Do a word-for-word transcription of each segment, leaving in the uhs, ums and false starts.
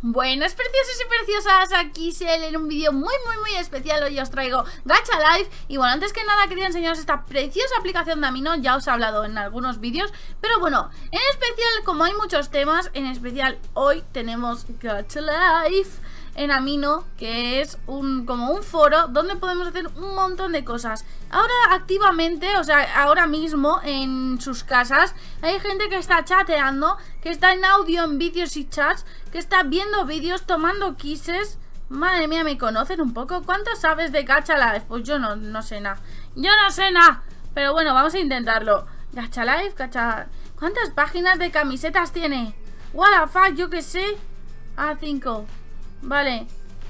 Buenas preciosos y preciosas, aquí Sel en un vídeo muy muy muy especial. Hoy os traigo Gacha Life. Y bueno, antes que nada quería enseñaros esta preciosa aplicación de Amino. Ya os he hablado en algunos vídeos, pero bueno, en especial como hay muchos temas, en especial hoy tenemos Gacha Life en Amino, que es un como un foro donde podemos hacer un montón de cosas. Ahora activamente, o sea, ahora mismo en sus casas hay gente que está chateando, que está en audio, en vídeos y chats, que está viendo vídeos, tomando kisses. Madre mía, ¿me conocen un poco? ¿Cuánto sabes de Gacha Life? Pues yo no, no sé nada. Yo no sé nada. Pero bueno, vamos a intentarlo. Gacha Life, Gacha... ¿Cuántas páginas de camisetas tiene? What the fuck, yo qué sé. Ah, cinco. Vale,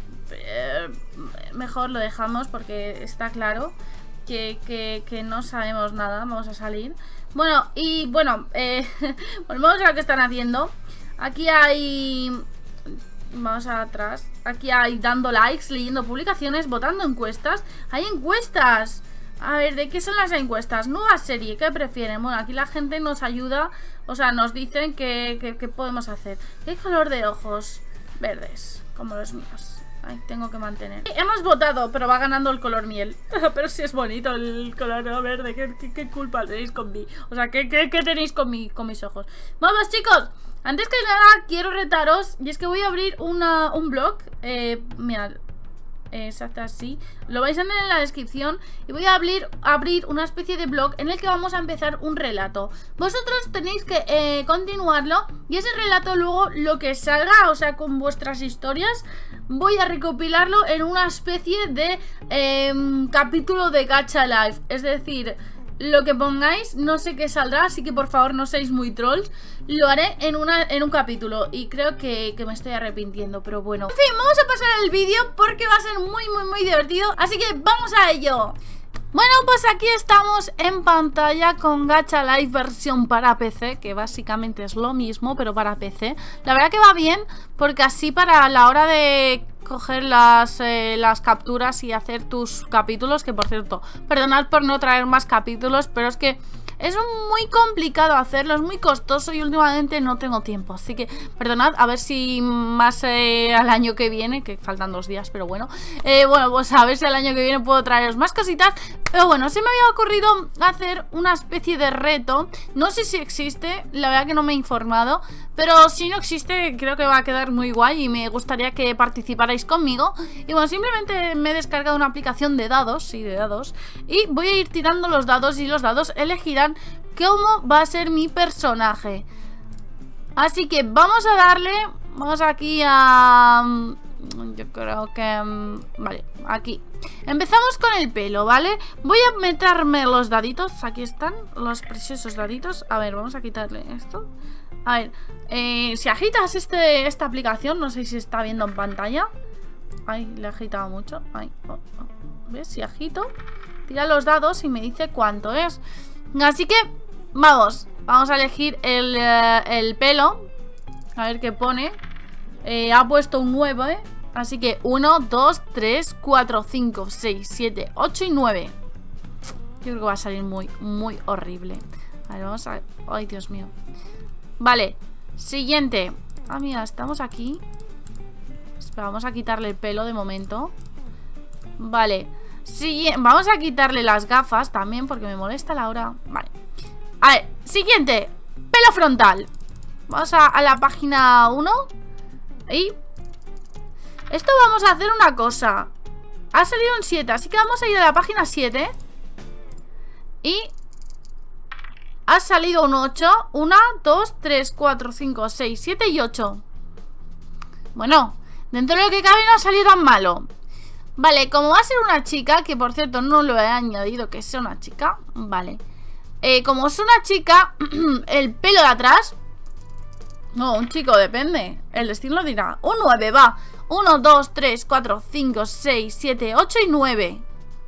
eh, mejor lo dejamos porque está claro que, que, que no sabemos nada. Vamos a salir. Bueno, y bueno, eh, volvemos a lo que están haciendo. Aquí hay... Vamos atrás. Aquí hay dando likes, leyendo publicaciones, votando encuestas. Hay encuestas. A ver, ¿de qué son las encuestas? Nueva serie, ¿qué prefieren? Bueno, aquí la gente nos ayuda. O sea, nos dicen que, que, que podemos hacer. ¿Qué color de ojos? Verdes, como los míos. Ay, tengo que mantener. Hemos votado, pero va ganando el color miel. Pero si es bonito el color verde. ¿Qué, qué, qué culpa tenéis con mí? O sea, ¿qué, qué, qué tenéis con, mi, con mis ojos? Vamos, chicos. Antes que nada, quiero retaros. Y es que voy a abrir una, un blog. Eh, mirad. Exacto, así. Lo vais a ver en la descripción. Y voy a abrir, abrir una especie de blog en el que vamos a empezar un relato. Vosotros tenéis que eh, continuarlo. Y ese relato luego lo que salga, o sea, con vuestras historias, voy a recopilarlo en una especie de eh, capítulo de Gacha Life. Es decir, lo que pongáis, no sé qué saldrá. Así que por favor no seáis muy trolls. Lo haré en, una, en un capítulo. Y creo que, que me estoy arrepintiendo, pero bueno. En fin, vamos a pasar al vídeo porque va a ser muy muy muy divertido. Así que vamos a ello. Bueno, pues aquí estamos en pantalla con Gacha Life versión para P C, que básicamente es lo mismo, pero para P C. La verdad que va bien, porque así para la hora de coger las, eh, las capturas y hacer tus capítulos, que por cierto, perdonad por no traer más capítulos, pero es que es muy complicado hacerlo, es muy costoso y últimamente no tengo tiempo. Así que perdonad, a ver si más eh, al año que viene, que faltan dos días, pero bueno eh, Bueno, pues a ver si al año que viene puedo traeros más cositas. Pero bueno, se me había ocurrido hacer una especie de reto. No sé si existe, la verdad que no me he informado, pero si no existe creo que va a quedar muy guay y me gustaría que participarais conmigo. Y bueno, simplemente me he descargado una aplicación de dados, sí, de dados, y voy a ir tirando los dados y los dados elegirán cómo va a ser mi personaje. Así que vamos a darle. Vamos aquí a... Yo creo que... Vale, aquí empezamos con el pelo, ¿vale? Voy a meterme los daditos. Aquí están los preciosos daditos. A ver, vamos a quitarle esto. A ver, eh, si agitas este, esta aplicación, no sé si está viendo en pantalla. Ay, le he agitado mucho. Ay, oh, oh. ¿Ves? Si agito, tira los dados y me dice cuánto es. Así que, vamos, vamos a elegir el, eh, el pelo. A ver qué pone. eh, Ha puesto un nueve, ¿eh? Así que uno, dos, tres, cuatro, cinco, seis, siete, ocho y nueve. Yo creo que va a salir muy, muy horrible. A ver, vamos a ver. Ay, Dios mío. Vale, siguiente. Ah, mira, estamos aquí. Espera, vamos a quitarle el pelo de momento. Vale. Sí, vamos a quitarle las gafas también porque me molesta la hora. Vale. A ver, siguiente. Pelo frontal. Vamos a, a la página uno. Y esto vamos a hacer una cosa. Ha salido un siete, así que vamos a ir a la página siete. Y ha salido un ocho. uno, dos, tres, cuatro, cinco, seis, siete y ocho. Bueno, dentro de lo que cabe no ha salido tan malo. Vale, como va a ser una chica, que por cierto no lo he añadido que sea una chica. Vale, eh, como es una chica, el pelo de atrás. No, un chico, depende. El destino lo dirá. Un nueve, va. uno, dos, tres, cuatro, cinco, seis, siete, ocho y nueve.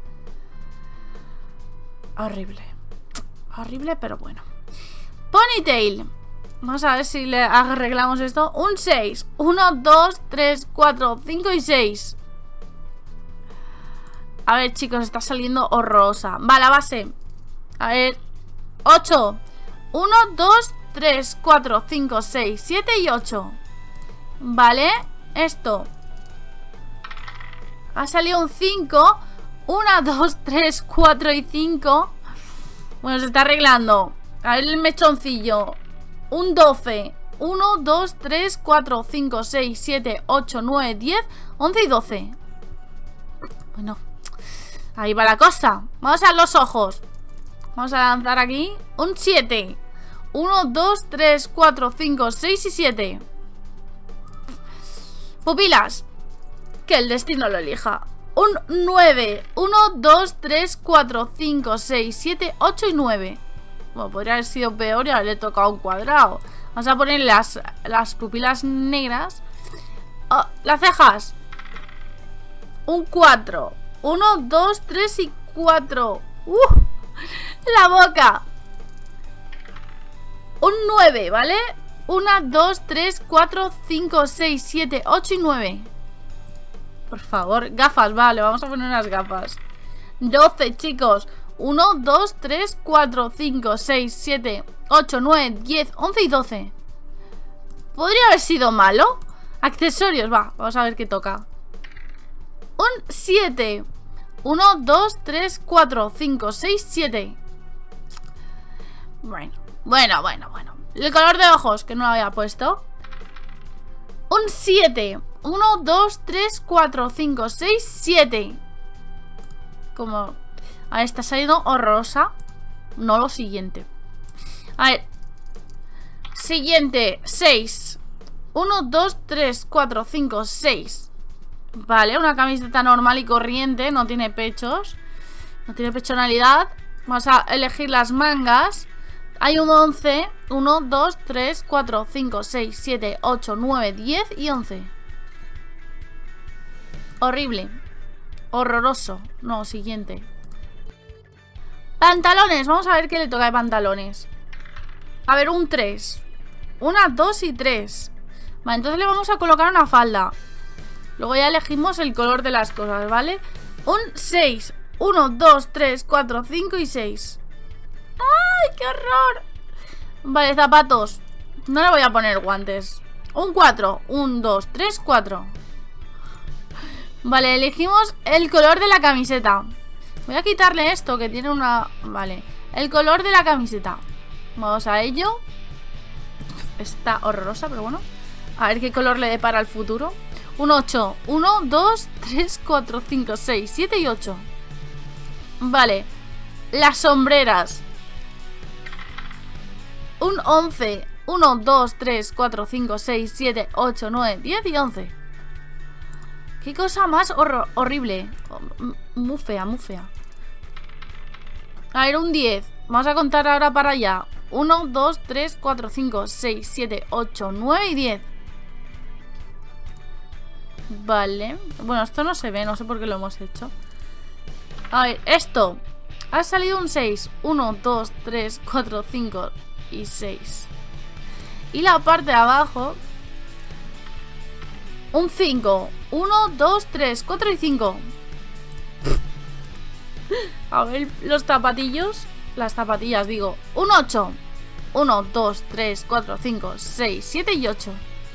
Horrible. Horrible, pero bueno. Ponytail. Vamos a ver si le arreglamos esto. Un seis. uno, dos, tres, cuatro, cinco y seis. A ver, chicos, está saliendo horrorosa. Va, la base. A ver. ocho. uno, dos, tres, cuatro, cinco, seis, siete y ocho. Vale. esto. Ha salido un cinco. uno, dos, tres, cuatro y cinco. Bueno, se está arreglando. A ver el mechoncillo. Un doce. uno, dos, tres, cuatro, cinco, seis, siete, ocho, nueve, diez, once y doce. Bueno, ahí va la cosa. Vamos a los ojos. Vamos a lanzar aquí un siete. uno, dos, tres, cuatro, cinco, seis y siete. Pupilas. Que el destino lo elija. Un nueve. uno, dos, tres, cuatro, cinco, seis, siete, ocho y nueve. Bueno, podría haber sido peor y haberle tocado un cuadrado. Vamos a poner las, las pupilas negras. Oh, las cejas. Un cuatro. uno, dos, tres y cuatro. Uh, la boca. Un nueve, ¿vale? uno, dos, tres, cuatro, cinco, seis, siete, ocho y nueve. Por favor, gafas, vale, vamos a poner unas gafas. doce, chicos. uno, dos, tres, cuatro, cinco, seis, siete, ocho, nueve, diez, once y doce. ¿Podría haber sido malo? Accesorios, va, vamos a ver qué toca. Un siete. uno, dos, tres, cuatro, cinco, seis, siete. Bueno, bueno, bueno, bueno. El color de ojos, que no lo había puesto. Un siete. uno, dos, tres, cuatro, cinco, seis, siete. Como... A ver, está saliendo horrorosa. No lo siguiente. A ver. Siguiente, seis. uno, dos, tres, cuatro, cinco, seis. Vale, una camiseta normal y corriente. No tiene pechos. No tiene pechonalidad. Vamos a elegir las mangas. Hay un once. uno, dos, tres, cuatro, cinco, seis, siete, ocho, nueve, diez y once. Horrible. Horroroso. No, siguiente. Pantalones. Vamos a ver qué le toca de pantalones. A ver, un tres. Una, dos y tres. Vale, entonces le vamos a colocar una falda. Luego ya elegimos el color de las cosas, ¿vale? Un seis. uno, dos, tres, cuatro, cinco y seis. ¡Ay, qué horror! Vale, zapatos. No le voy a poner guantes. Un cuatro. uno, dos, tres, cuatro. Vale, elegimos el color de la camiseta. Voy a quitarle esto que tiene una... Vale, el color de la camiseta. Vamos a ello. Está horrorosa, pero bueno. A ver qué color le depara el futuro. Un ocho. uno, dos, tres, cuatro, cinco, seis, siete y ocho. Vale. Las sombreras. Un once. uno, dos, tres, cuatro, cinco, seis, siete, ocho, nueve, diez y once. Qué cosa más hor horrible. Muy fea, muy fea. A ver, un diez. Vamos a contar ahora para allá. uno, dos, tres, cuatro, cinco, seis, siete, ocho, nueve y diez. Vale. Bueno, esto no se ve, no sé por qué lo hemos hecho. A ver, esto. Ha salido un seis. uno, dos, tres, cuatro, cinco y seis. Y la parte de abajo... Un cinco. uno, dos, tres, cuatro y cinco. A ver, los zapatillos. Las zapatillas, digo. Un ocho. uno, dos, tres, cuatro, cinco, seis, siete y ocho.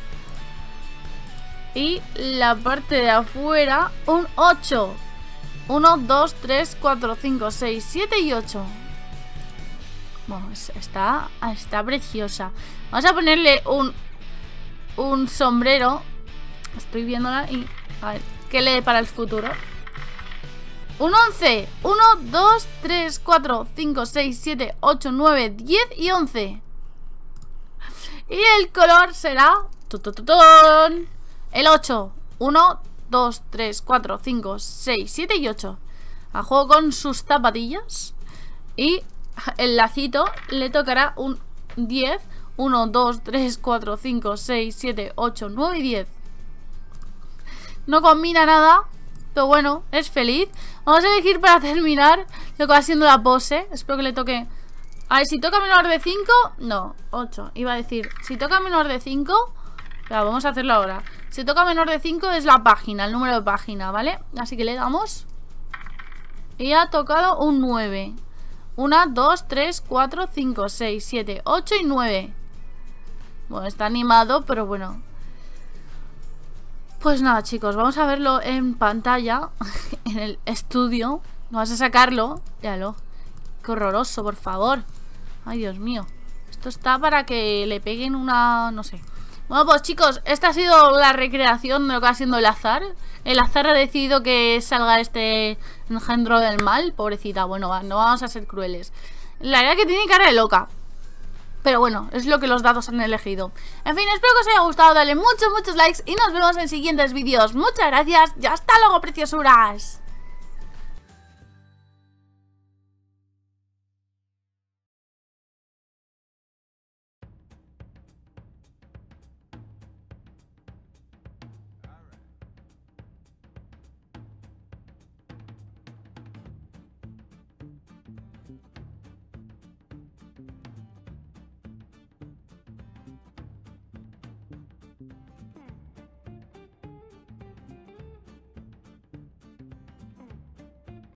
Y la parte de afuera, un ocho. uno, dos, tres, cuatro, cinco, seis, siete y ocho. Bueno, está, está preciosa. Vamos a ponerle un, un sombrero. Estoy viéndola y... A ver, ¿qué lee para el futuro? Un once. uno, dos, tres, cuatro, cinco, seis, siete, ocho, nueve, diez y once. Y el color será... ¡Tutututun! El ocho. uno, dos, tres, cuatro, cinco, seis, siete y ocho. A juego con sus zapatillas. Y el lacito le tocará un diez. uno, dos, tres, cuatro, cinco, seis, siete, ocho, nueve y diez. No combina nada, pero bueno, es feliz. Vamos a elegir para terminar lo que va siendo la pose. Espero que le toque... A ver, si toca menor de cinco... No, ocho. Iba a decir, si toca menor de cinco... Claro, vamos a hacerlo ahora. Si toca menor de cinco es la página, el número de página, ¿vale? Así que le damos. Y ha tocado un nueve. uno, dos, tres, cuatro, cinco, seis, siete, ocho y nueve. Bueno, está animado, pero bueno. Pues nada, chicos, vamos a verlo en pantalla, en el estudio. Vas a sacarlo, míralo. Qué horroroso, por favor. Ay, Dios mío. Esto está para que le peguen una... no sé. Bueno, pues chicos, esta ha sido la recreación de lo que va siendo el azar. El azar ha decidido que salga este engendro del mal. Pobrecita, bueno, no vamos a ser crueles. La verdad es que tiene cara de loca. Pero bueno, es lo que los dados han elegido. En fin, espero que os haya gustado. Dale muchos, muchos likes y nos vemos en siguientes vídeos. Muchas gracias y hasta luego, preciosuras.